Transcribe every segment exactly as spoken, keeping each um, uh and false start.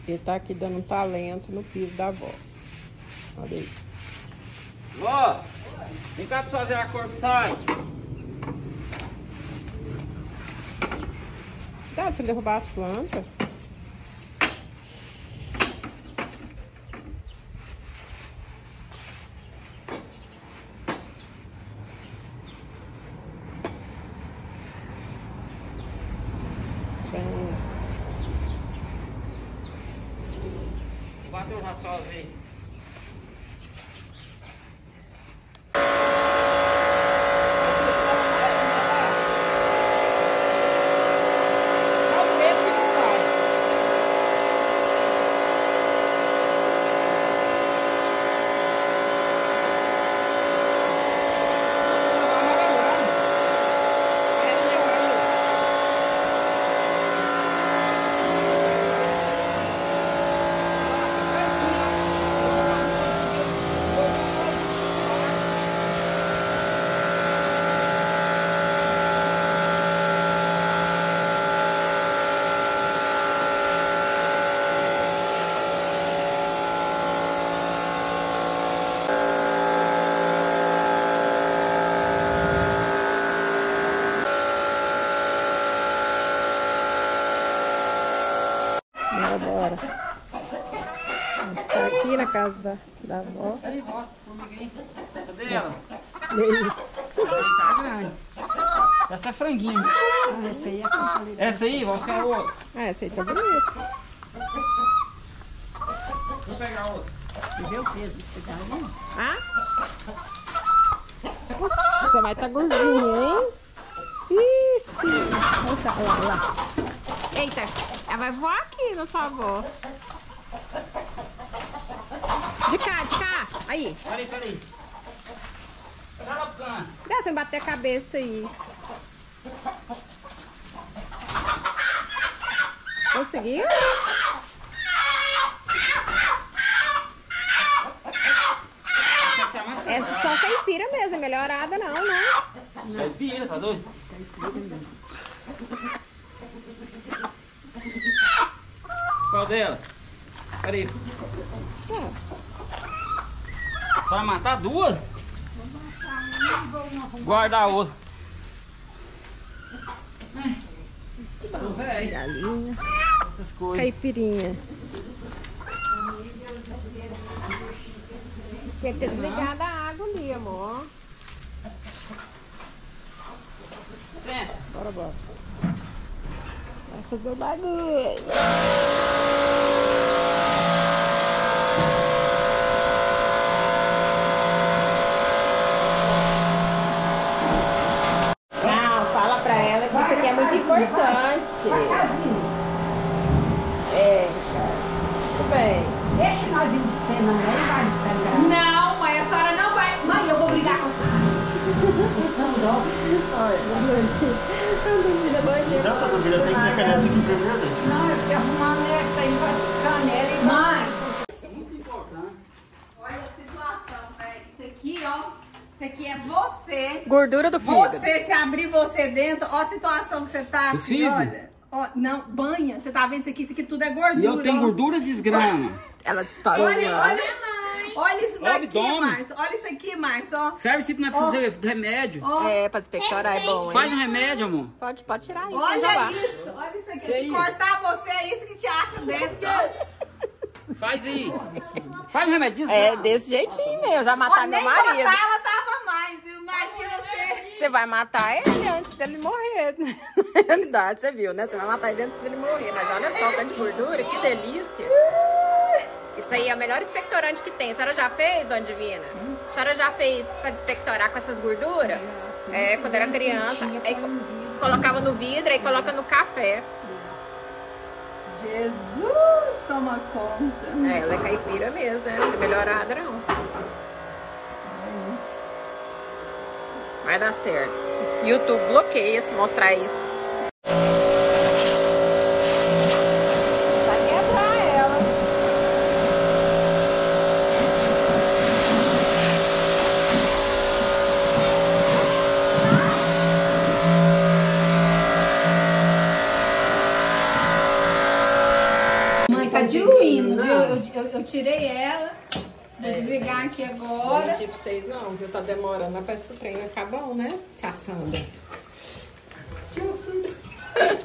Ele tá aqui dando um talento no piso da avó. Olha aí. Ó, vem cá pra só ver a cor que sai. Dá pra você derrubar as plantas. Bem... Bateu já só ver. Bora, bora. Tá aqui na casa da, da avó. Peraí, volta comigo aí. Cadê ela? E aí? Essa tá grande. Essa é franguinho. Ah, essa aí é a que Essa aí, vamos pegar outra. Ah, essa aí tá bonita. Vou pegar outra. Você vê o peso desse daí? Ah? Nossa, mas tá gordinha, hein? Ixi! Olha lá, olha lá. Eita, ela vai voar aqui na sua avó. De cá, de cá. Aí. Peraí, peraí. Pega lá pro canto. Dá você bater a cabeça aí. Conseguiu? Essa é a mais Essa só caipira mesmo, é melhorada não, né? caipira, tá doido? Qual dela? Peraí. É. Só vai matar duas? Guarda a outra. Tô velho. Galinha. Essas coisas. Caipirinha. Tinha que ter desligado a água ali, amor. Vem. Bora, bora. Vai fazer o bagulho. Não, fala pra ela que isso aqui é muito importante. É, tudo bem. Deixa nós ir de cena, não vai descarregar. Não, mãe, a senhora não vai. Mãe, eu vou brigar com você. Olha, não duvida, banheiro. Não, tá dúvida, tem que mecanear essa aqui primeiro. Não, eu fiquei arrumando essa aí pra canela e... Mãe, É muito importante. olha a situação, velho. Isso aqui, ó. Isso aqui é você. Gordura do fígado. Você, se abrir você dentro, ó a situação que você tá. Do Assim, fígado? olha. Ó, não, banha. Você tá vendo isso aqui? Isso aqui tudo é gordura. E eu tenho ó. gordura desgrama. Ela disparou. Olha, Olha, olha. Olha isso daqui, abdômen. Márcio. Olha isso aqui, Márcio, ó. Serve se não é fazer remédio. Ó. É, pra despectorar é bom, Faz hein? um remédio, amor. Pode, pode tirar aí. pode jogar. Olha isso, olha isso aqui. Que Se isso? cortar você, é isso que te acha dentro. Faz aí. Faz um remédio É desgrama. desse jeitinho mesmo. Vai Ó, matar nem meu marido. cortar ela tava mais, viu? Imagina você. Você vai matar ele antes dele morrer. Na realidade, você viu, né? Você vai matar ele antes dele morrer. Mas olha só, o tanto de gordura, que delícia. Isso aí é o melhor expectorante que tem. A senhora já fez, Dona Divina? A senhora já fez pra despectorar com essas gorduras? É, quando era criança. Aí co- colocava no vidro e coloca no café. Jesus, toma conta. É, ela é caipira mesmo, né? Não é melhorada, não. Vai dar certo. YouTube bloqueia se mostrar isso. Vai quebrar ela. Mãe, tá diluído. eu, eu tirei ela. Vou é, desligar gente, aqui agora. Não vou pra vocês não, viu? Tá demorando. Mas parece que o trem acabou, né? Tia Sandra. Tia Sandra.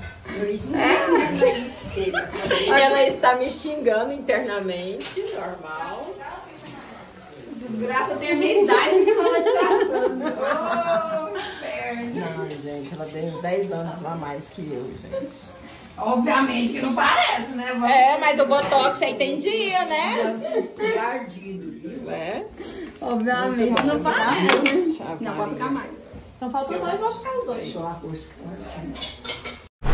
É. Ela está me xingando internamente, normal. Desgraça, tem a minha idade que fala Tia Sandra. Oh, não, gente, ela tem uns dez anos a mais que eu, gente. Obviamente que não parece, né? Vamos é, mas o Botox aí tem dia, né? É ardido. É. Obviamente não, não parece. Não pode ficar mais. Só faltam dois, vou ficar os dois. Só arroz forte.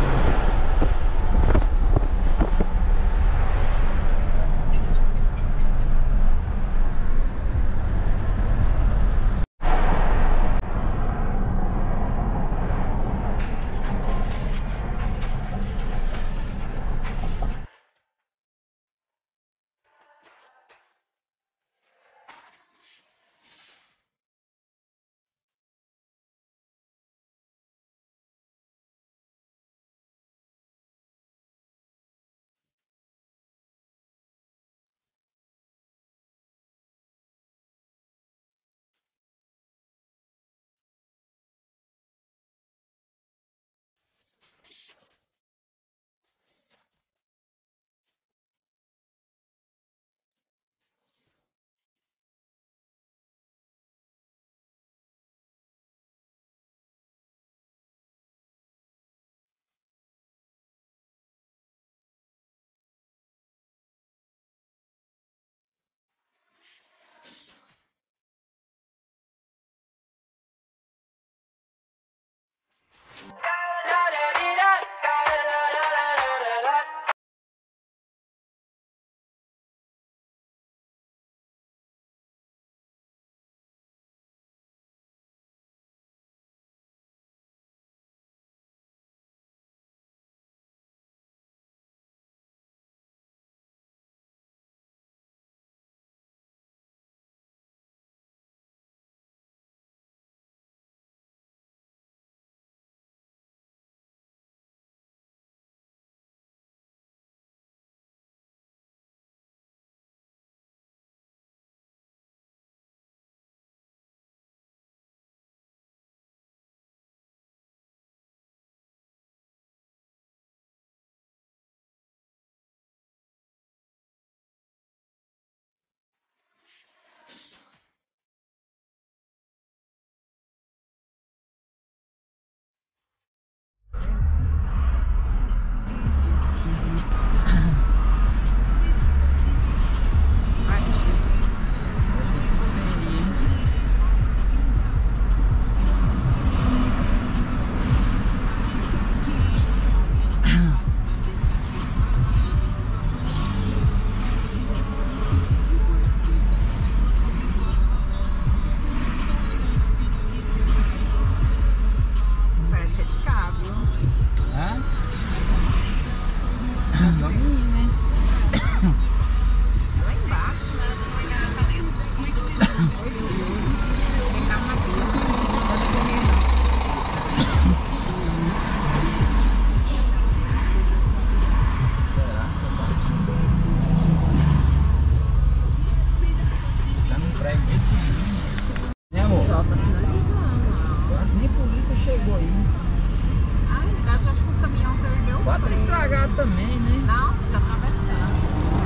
Também, né? Não, tá atravessando.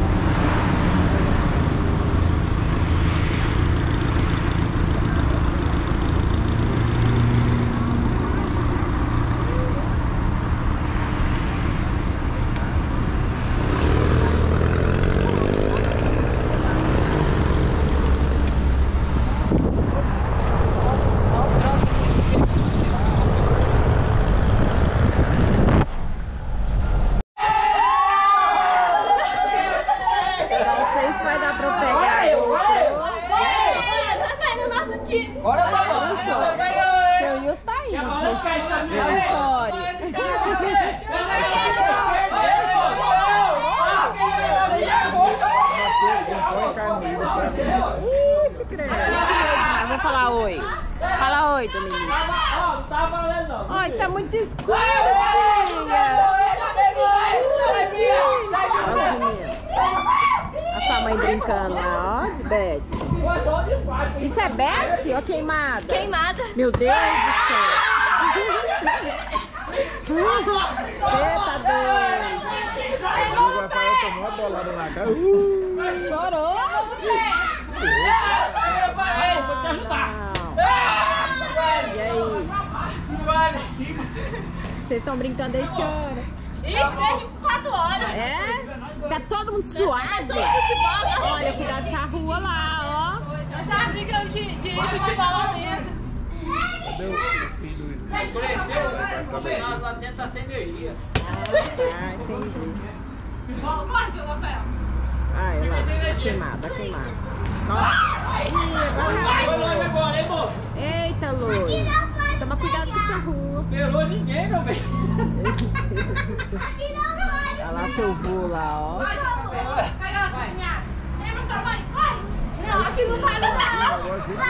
Seu Wilson tá aí. É a história. Ixi, credo. Vamos falar oi. Fala oi, Domingo. Não tá valendo não. Ai, tá muito escuro, filha. brincando lá, ó, de Beth. Isso é Beth ou queimada? Queimada. Meu Deus do céu. Você tá doido. O Rafael tomou uma bolada na cara. Uh. Chorou? Ei, vou te ajudar. E aí? Vocês estão brincando desde que hora? Ixi, desde quatro horas. É? Tá todo mundo suave? Futebol, Olha, cuidado com a rua lá, ó. eu já brincando de, de futebol lá dentro. Escureceu, o lá dentro tá sem energia. Ah, tá, entendi. Corre, Rafael. Ai, lá, queimada, queimada. Nossa. Ih, agora Vai vai. logo agora, hein, moço? Eita, Luiz. Toma cuidado com essa rua. Perou ninguém, meu bem. Olha lá seu vô lá, ó. Vai, vai, vai. Lembra sua mãe? Corre. Não, acho que não vai, não vai.